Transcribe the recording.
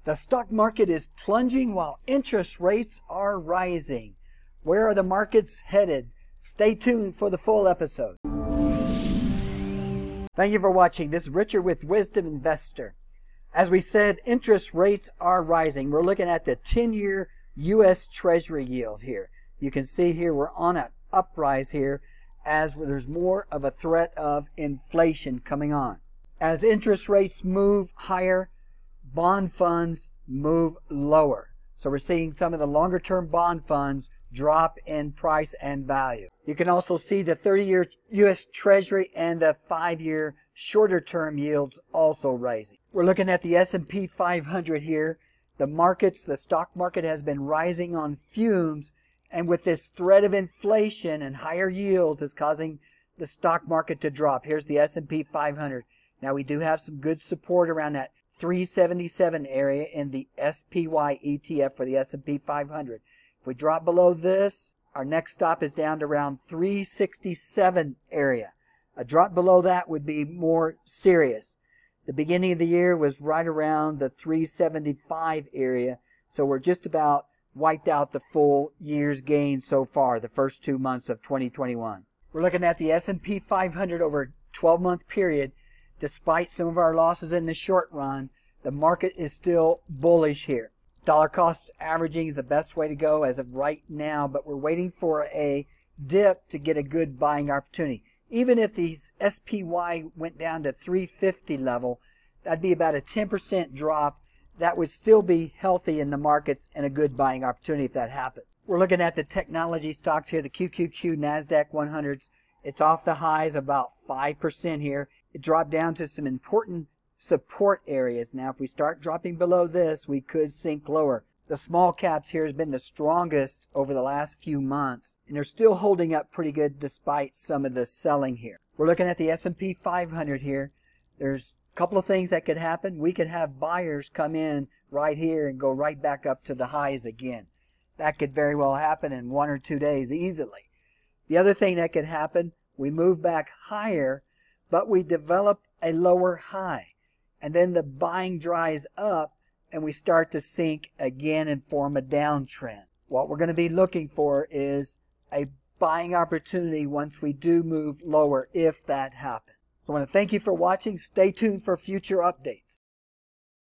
The stock market is plunging while interest rates are rising. Where are the markets headed? Stay tuned for the full episode. Thank you for watching. This is Richard with Wisdom Investor. As we said, interest rates are rising. We're looking at the 10-year U.S. Treasury yield here. You can see here we're on an uprise here as there's more of a threat of inflation coming on. As interest rates move higher, bond funds move lower. So we're seeing some of the longer term bond funds drop in price and value. You can also see the 30-year U.S. Treasury and the 5-year shorter term yields also rising. We're looking at the S&P 500 here. The stock market has been rising on fumes, and with this threat of inflation and higher yields is causing the stock market to drop. Here's the S&P 500. Now we do have some good support around that 377 area in the SPY ETF for the S&P 500. If we drop below this, our next stop is down to around 367 area. A drop below that would be more serious. The beginning of the year was right around the 375 area, so we're just about wiped out the full year's gain so far, the first 2 months of 2021. We're looking at the S&P 500 over a 12-month period. Despite some of our losses in the short run, the market is still bullish here. Dollar cost averaging is the best way to go as of right now, but we're waiting for a dip to get a good buying opportunity. Even if these SPY went down to 350 level, that'd be about a 10% drop. That would still be healthy in the markets and a good buying opportunity if that happens. We're looking at the technology stocks here, the QQQ NASDAQ 100s. It's off the highs about 5% here. It dropped down to some important support areas. Now, if we start dropping below this, we could sink lower. The small caps here has been the strongest over the last few months, and they're still holding up pretty good despite some of the selling here. We're looking at the S&P 500 here. There's a couple of things that could happen. We could have buyers come in right here and go right back up to the highs again. That could very well happen in 1 or 2 days easily. The other thing that could happen, we move back higher, but we develop a lower high. And then the buying dries up and we start to sink again and form a downtrend. What we're going to be looking for is a buying opportunity once we do move lower, if that happens. So I want to thank you for watching. Stay tuned for future updates.